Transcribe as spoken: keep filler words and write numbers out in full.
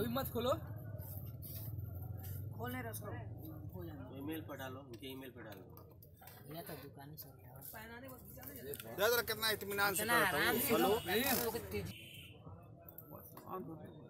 अभी मत खोलो, खोलने रखो, ईमेल पर डालो, उनके ईमेल पर डालो। या तो दुकान से कितना इत्मीनान से आराम से